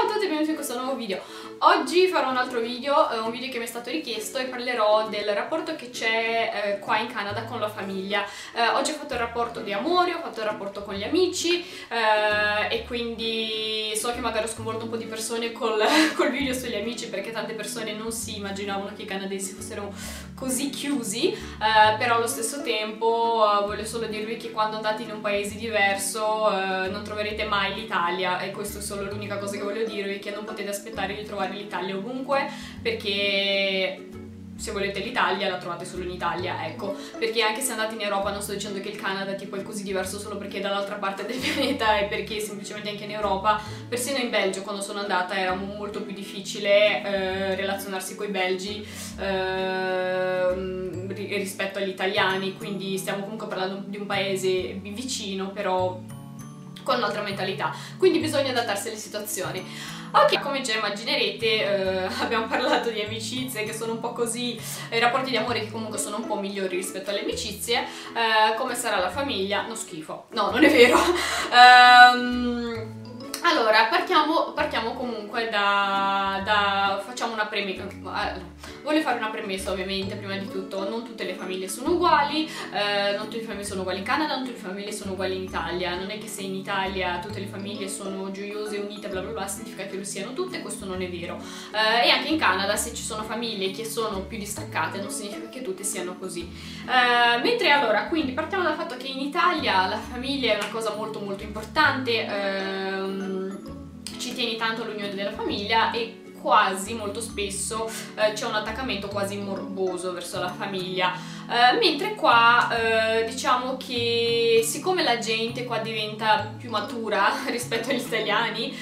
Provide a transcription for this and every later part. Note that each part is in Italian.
Ciao a tutti e benvenuti in questo nuovo video. Oggi farò un altro video, un video che mi è stato richiesto, e parlerò del rapporto che c'è qua in Canada con la famiglia. Oggi ho fatto il rapporto di amore, ho fatto il rapporto con gli amici e quindi so che magari ho sconvolto un po' di persone col video sugli amici, perché tante persone non si immaginavano che i canadesi fossero così chiusi, però allo stesso tempo voglio solo dirvi che quando andate in un paese diverso non troverete mai l'Italia, e questo è solo l'unica cosa che voglio dirvi, che non potete aspettare di trovare l'Italia ovunque, perché se volete l'Italia la trovate solo in Italia, ecco, perché anche se andate in Europa, non sto dicendo che il Canada tipo è così diverso solo perché è dall'altra parte del pianeta, e perché semplicemente anche in Europa, persino in Belgio quando sono andata era molto più difficile relazionarsi con i belgi rispetto agli italiani, quindi stiamo comunque parlando di un paese vicino però con un'altra mentalità, quindi bisogna adattarsi alle situazioni. Ok, come già immaginerete abbiamo parlato di amicizie che sono un po' così, i rapporti di amore che comunque sono un po' migliori rispetto alle amicizie, come sarà la famiglia, no schifo, no non è vero. Allora, partiamo comunque facciamo una premessa. Voglio fare una premessa ovviamente, prima di tutto, non tutte le famiglie sono uguali, non tutte le famiglie sono uguali in Canada, non tutte le famiglie sono uguali in Italia, non è che se in Italia tutte le famiglie sono gioiose, unite, bla bla bla, significa che lo siano tutte, questo non è vero. E anche in Canada, se ci sono famiglie che sono più distaccate, non significa che tutte siano così. Mentre allora, quindi partiamo dal fatto che in Italia la famiglia è una cosa molto molto importante, ci tieni tanto all'unione della famiglia e quasi, molto spesso, c'è un attaccamento quasi morboso verso la famiglia, mentre qua diciamo che siccome la gente qua diventa più matura rispetto agli italiani,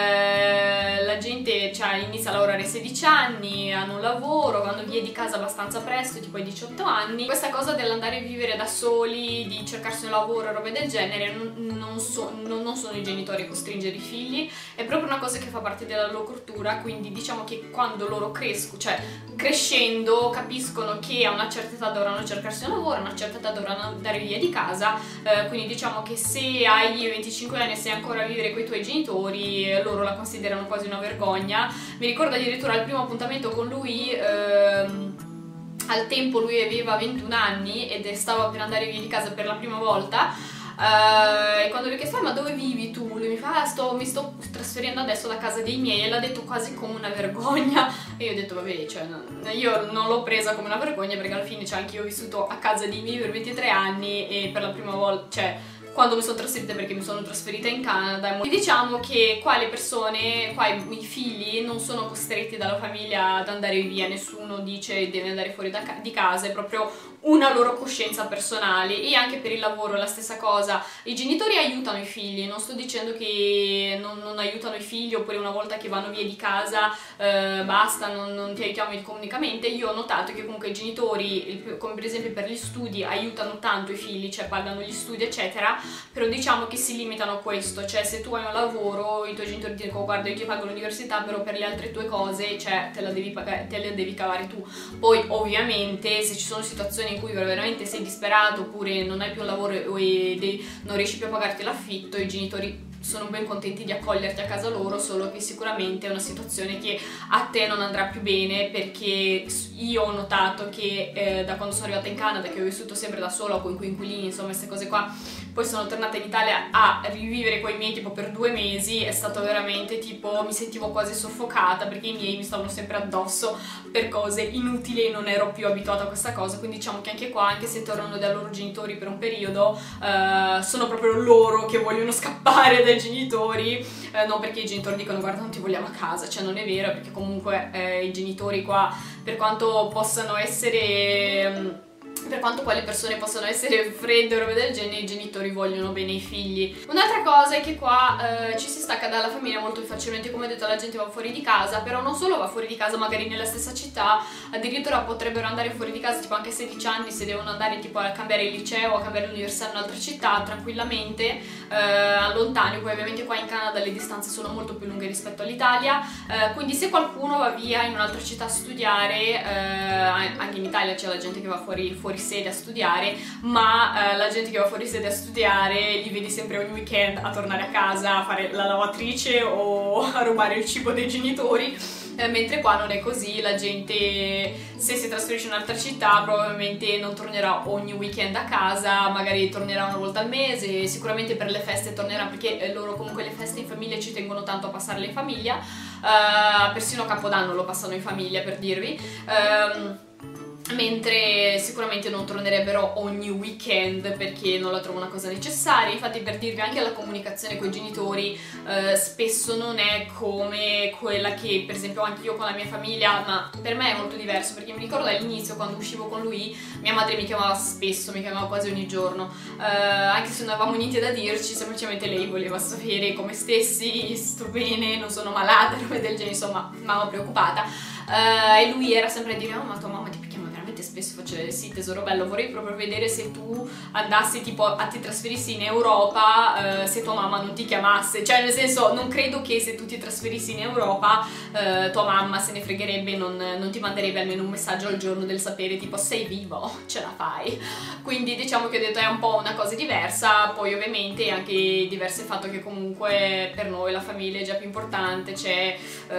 la gente inizia a lavorare a 16 anni, hanno un lavoro, vanno via di casa abbastanza presto, tipo ai 18 anni, questa cosa dell'andare a vivere da soli, di cercarsi un lavoro e robe del genere, non sono i genitori a costringere i figli, è proprio una cosa che fa parte della loro cultura, quindi diciamo che quando loro crescendo capiscono che a una certa età dovranno cercarsi un lavoro, a una certa età dovranno andare via di casa, quindi diciamo che se hai 25 anni e sei ancora a vivere con i tuoi genitori, loro la considerano quasi una vergogna. Mi ricordo addirittura al primo appuntamento con lui, al tempo lui aveva 21 anni ed stava per andare via di casa per la prima volta. E quando gli ho chiesto ma dove vivi tu? Lui mi fa mi sto trasferendo adesso da casa dei miei, e l'ha detto quasi come una vergogna, e io ho detto vabbè, io non l'ho presa come una vergogna, perché alla fine anche io ho vissuto a casa dei miei per 23 anni e per la prima volta, quando mi sono trasferita, perché mi sono trasferita in Canada, e diciamo che qua le persone, qua i figli non sono costretti dalla famiglia ad andare via, nessuno dice deve andare fuori di casa, è proprio una loro coscienza personale. E anche per il lavoro la stessa cosa, i genitori aiutano i figli, non sto dicendo che non aiutano i figli, oppure una volta che vanno via di casa basta, non ti aiutiamo economicamente. Io ho notato che comunque i genitori, come per esempio per gli studi, aiutano tanto i figli, pagano gli studi eccetera, però diciamo che si limitano a questo, se tu hai un lavoro i tuoi genitori ti dicono guarda io ti pago l'università, però per le altre tue cose te le devi cavare tu. Poi ovviamente se ci sono situazioni in cui veramente sei disperato, oppure non hai più un lavoro e non riesci più a pagarti l'affitto, i genitori sono ben contenti di accoglierti a casa loro, solo che sicuramente è una situazione che a te non andrà più bene, perché io ho notato che da quando sono arrivata in Canada, che ho vissuto sempre da sola con i coinquilini, insomma queste cose qua, poi sono tornata in Italia a rivivere coi miei tipo per 2 mesi, è stato veramente tipo, mi sentivo quasi soffocata, perché i miei mi stavano sempre addosso per cose inutili e non ero più abituata a questa cosa, quindi diciamo che anche qua, anche se tornano dai loro genitori per un periodo, sono proprio loro che vogliono scappare dai genitori, non perché i genitori dicono guarda non ti vogliamo a casa, non è vero, perché comunque i genitori qua, per quanto possano essere per quanto poi le persone possano essere fredde o robe del genere, i genitori vogliono bene ai figli. Un'altra cosa è che qua ci si stacca dalla famiglia molto facilmente, come ho detto la gente va fuori di casa, però non solo va fuori di casa magari nella stessa città, addirittura potrebbero andare fuori di casa tipo anche a 16 anni, se devono andare tipo a cambiare il liceo o a cambiare l'università in un'altra città, tranquillamente, lontani. Poi ovviamente qua in Canada le distanze sono molto più lunghe rispetto all'Italia, quindi se qualcuno va via in un'altra città a studiare, anche in Italia c'è la gente che va fuori sede a studiare, ma la gente che va fuori sede a studiare li vedi sempre ogni weekend a tornare a casa a fare la lavatrice o a rubare il cibo dei genitori. Mentre qua non è così, la gente se si trasferisce in un'altra città probabilmente non tornerà ogni weekend a casa, magari tornerà una volta al mese, sicuramente per le feste tornerà perché loro comunque le feste in famiglia ci tengono tanto a passarle in famiglia, persino Capodanno lo passano in famiglia per dirvi. Mentre sicuramente non tornerebbero ogni weekend perché non la trovo una cosa necessaria. Infatti, per dirvi, anche la comunicazione con i genitori spesso non è come quella che per esempio anche io con la mia famiglia, ma per me è molto diverso perché mi ricordo all'inizio quando uscivo con lui mia madre mi chiamava spesso, mi chiamava quasi ogni giorno, anche se non avevamo niente da dirci, semplicemente lei voleva sapere come stessi, sto bene, non sono malata, robe del genere, insomma mamma preoccupata. E lui era sempre a dire: oh, ma tua mamma ti chiama veramente spesso? Faccio: sì tesoro bello, vorrei proprio vedere se tu andassi tipo ti trasferissi in Europa, se tua mamma non ti chiamasse, cioè nel senso non credo che se tu ti trasferissi in Europa tua mamma se ne fregherebbe, non ti manderebbe almeno un messaggio al giorno del sapere tipo sei vivo, ce la fai. Quindi diciamo che ho detto è un po' una cosa diversa. Poi ovviamente è anche diverso il fatto che comunque per noi la famiglia è già più importante, c'è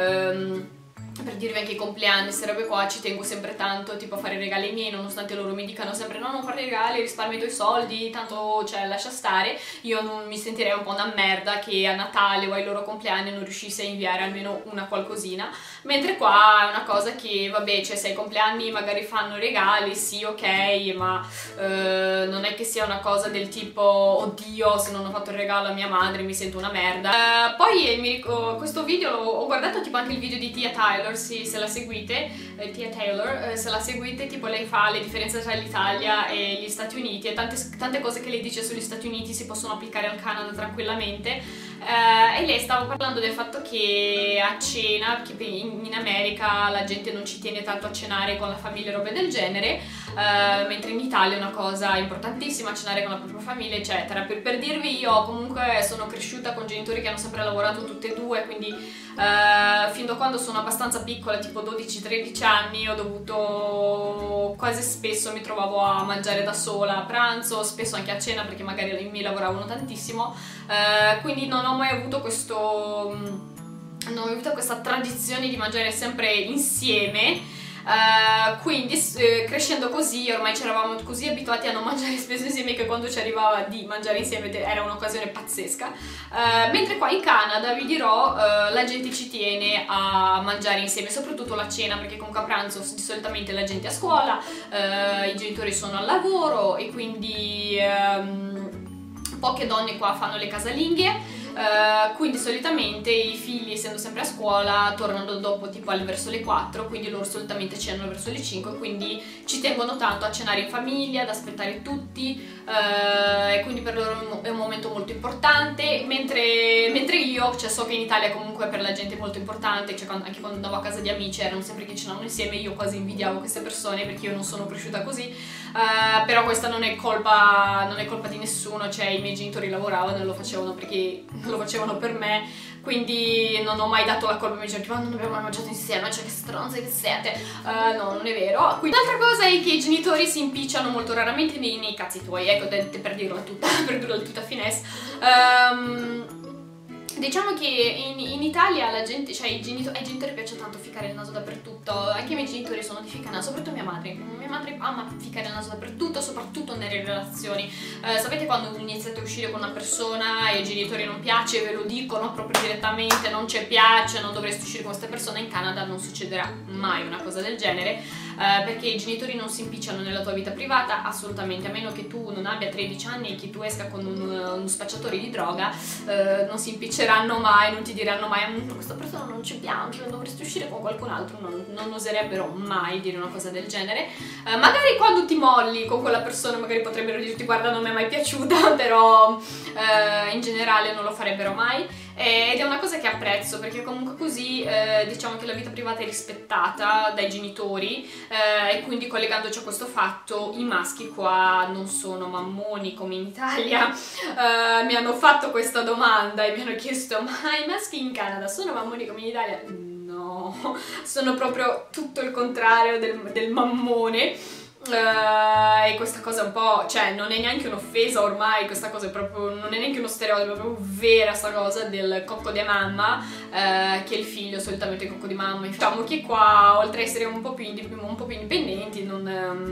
per dirvi anche i compleanni, queste robe qua, ci tengo sempre tanto tipo a fare i regali ai miei, nonostante loro mi dicano sempre no, non fare regali, risparmia i tuoi soldi, tanto cioè lascia stare. Io non mi sentirei un po' una merda che a Natale o ai loro compleanni non riuscisse a inviare almeno una qualcosina, mentre qua è una cosa che vabbè, cioè se ai compleanni magari fanno regali, sì ok, ma non è che sia una cosa del tipo oddio se non ho fatto il regalo a mia madre mi sento una merda. Poi questo video ho guardato tipo anche il video di Tia Tyler, se la seguite, Tia Taylor, se la seguite, tipo lei fa le differenze tra l'Italia e gli Stati Uniti e tante cose che lei dice sugli Stati Uniti si possono applicare al Canada tranquillamente. E lei stava parlando del fatto che a cena, che in America la gente non ci tiene tanto a cenare con la famiglia e robe del genere, mentre in Italia è una cosa importantissima cenare con la propria famiglia eccetera. Per dirvi, io comunque sono cresciuta con genitori che hanno sempre lavorato tutte e due, quindi fin da quando sono abbastanza piccola, tipo 12-13 anni, ho dovuto quasi spesso mi trovavo a mangiare da sola a pranzo, spesso anche a cena perché magari i miei lavoravano tantissimo, quindi non ho mai avuto questa tradizione di mangiare sempre insieme. Quindi crescendo così ormai ci eravamo così abituati a non mangiare spesso insieme che quando ci arrivava di mangiare insieme era un'occasione pazzesca, mentre qua in Canada vi dirò la gente ci tiene a mangiare insieme, soprattutto la cena, perché comunque a pranzo solitamente la gente è a scuola, i genitori sono al lavoro e quindi poche donne qua fanno le casalinghe. Quindi solitamente i figli, essendo sempre a scuola, tornano dopo tipo verso le 4, quindi loro solitamente cenano verso le 5, quindi ci tengono tanto a cenare in famiglia, ad aspettare tutti, e quindi per loro è un momento molto importante, mentre io, cioè so che in Italia comunque per la gente è molto importante, cioè anche quando andavo a casa di amici erano sempre che cenavano insieme, io quasi invidiavo queste persone perché io non sono cresciuta così, però questa non è colpa di nessuno, cioè i miei genitori lavoravano e lo facevano perché lo facevano per me, quindi non ho mai dato la colpa ai miei genitori, non abbiamo mai mangiato insieme, cioè che stronze che siete, no, non è vero. Quindi l'altra cosa è che i genitori si impicciano molto raramente nei cazzi tuoi, ecco, per dirla tutta finesse. Diciamo che in Italia la gente, cioè ai genitori piace tanto ficcare il naso dappertutto, anche i miei genitori sono di ficcanaso, soprattutto mia madre ama ficcare il naso dappertutto, soprattutto nelle relazioni. Sapete quando iniziate a uscire con una persona e ai genitori non piace, ve lo dicono proprio direttamente, non ci piace, non dovresti uscire con questa persona. In Canada non succederà mai una cosa del genere, perché i genitori non si impicciano nella tua vita privata, assolutamente, a meno che tu non abbia 13 anni e che tu esca con uno spacciatore di droga, non si impicceranno mai, non ti diranno mai questa persona non ci piace, dovresti uscire con qualcun altro, non oserebbero mai dire una cosa del genere. Magari quando ti molli con quella persona magari potrebbero dirti guarda non mi è mai piaciuta, però in generale non lo farebbero mai, ed è una cosa che apprezzo perché comunque così diciamo che la vita privata è rispettata dai genitori, e quindi collegandoci a questo fatto i maschi qua non sono mammoni come in Italia. Mi hanno fatto questa domanda e mi hanno chiesto ma i maschi in Canada sono mammoni come in Italia? No, sono proprio tutto il contrario del mammone. E questa cosa un po', cioè non è neanche un'offesa ormai, questa cosa è proprio, non è neanche uno stereotipo, è proprio vera sta cosa del cocco di mamma, che il figlio solitamente è cocco di mamma. Diciamo che qua, oltre a essere un po' più indipendenti, non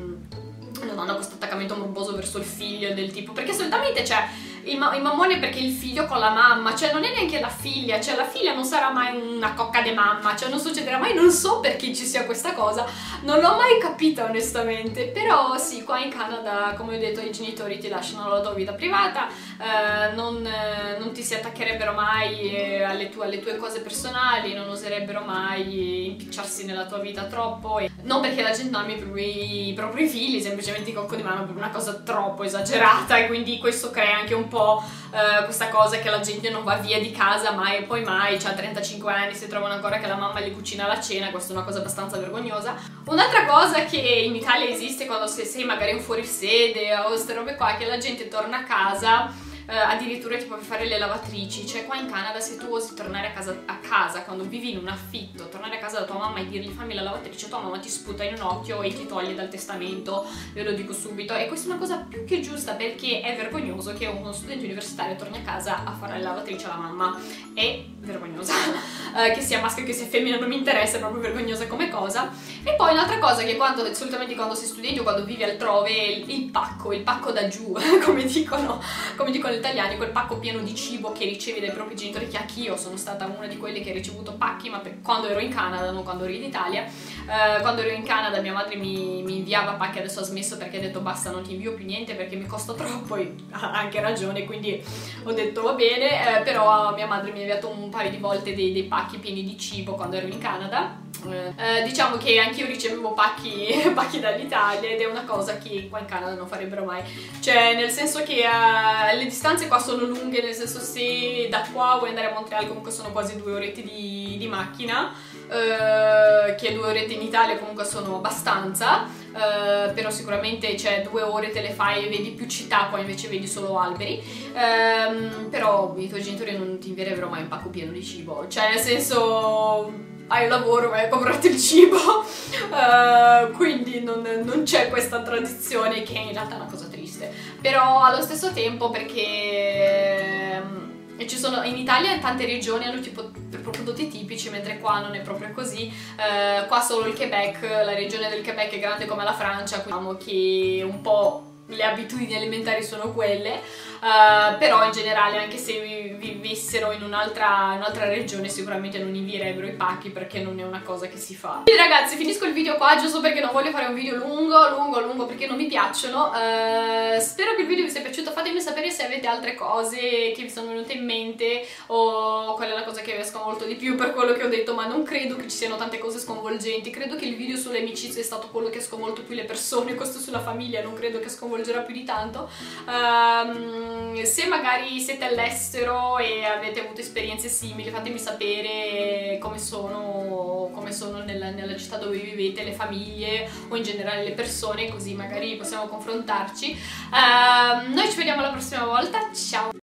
hanno questo attaccamento morboso verso il figlio del tipo, perché solitamente c'è il mammone perché il figlio con la mamma, cioè non è neanche la figlia, cioè la figlia non sarà mai una cocca di mamma, cioè non succederà mai, non so perché ci sia questa cosa, non l'ho mai capita onestamente, però sì, qua in Canada, come ho detto, i genitori ti lasciano la tua vita privata, non ti si attaccherebbero mai alle tue cose personali, non oserebbero mai impicciarsi nella tua vita troppo, e non perché la gente ami i propri figli, semplicemente i cocco di mamma per una cosa troppo esagerata, e quindi questo crea anche un po' questa cosa che la gente non va via di casa mai e poi mai, cioè a 35 anni si trovano ancora che la mamma gli cucina la cena, questa è una cosa abbastanza vergognosa. Un'altra cosa che in Italia esiste quando sei magari un fuorisede o queste robe qua, è che la gente torna a casa addirittura tipo per fare le lavatrici, cioè qua in Canada se tu osi tornare a casa quando vivi in un affitto, tornare a casa da tua mamma e dirgli fammi la lavatrice, tua mamma ti sputa in un occhio e ti toglie dal testamento, ve lo dico subito, e questa è una cosa più che giusta, perché è vergognoso che uno studente universitario torni a casa a fare la lavatrice alla mamma, è vergognosa, che sia maschio che sia femmina non mi interessa, è proprio vergognosa come cosa. E poi un'altra cosa che solitamente quando sei studente o quando vivi altrove, il pacco da giù, come dicono gli italiani, quel pacco pieno di cibo che ricevi dai propri genitori, che anch'io sono stata una di quelle che ha ricevuto pacchi, ma quando ero in Canada, non quando ero in Italia. Quando ero in Canada mia madre mi inviava pacchi, adesso ha smesso perché ha detto basta, non ti invio più niente perché mi costa troppo, e ha anche ragione, quindi ho detto va bene, però mia madre mi ha inviato un paio di volte dei pacchi pieni di cibo quando ero in Canada. Diciamo che anch'io ricevevo pacchi dall'Italia, ed è una cosa che qua in Canada non farebbero mai, cioè nel senso che le distanze qua sono lunghe, nel senso se da qua vuoi andare a Montreal comunque sono quasi 2 orette di macchina, che 2 orette in Italia comunque sono abbastanza, però sicuramente cioè 2 ore te le fai e vedi più città, qua invece vedi solo alberi, però i tuoi genitori non ti invierebbero mai un pacco pieno di cibo, cioè nel senso hai un lavoro, vai a comprarti il cibo, quindi non c'è questa tradizione, che in realtà è una cosa triste, però allo stesso tempo perché ci sono in Italia tante regioni hanno tipo prodotti tipici, mentre qua non è proprio così. Qua solo il Quebec, la regione del Quebec è grande come la Francia, quindi diciamo che un po' le abitudini alimentari sono quelle, però in generale anche se vivessero in un'altra regione sicuramente non invierebbero i pacchi, perché non è una cosa che si fa. Quindi ragazzi, finisco il video qua giusto perché non voglio fare un video lungo perché non mi piacciono. Spero che il video vi sia piaciuto, fatemi sapere se avete altre cose che vi sono venute in mente o qual è la cosa che vi ha sconvolto di più per quello che ho detto, ma non credo che ci siano tante cose sconvolgenti, credo che il video sulle amicizie è stato quello che ha sconvolto più le persone, questo sulla famiglia non credo che sconvolgerà più di tanto. Se magari siete all'estero e avete avuto esperienze simili, fatemi sapere come sono nella città dove vivete, le famiglie o in generale le persone, così magari possiamo confrontarci. Noi ci vediamo la prossima volta, ciao!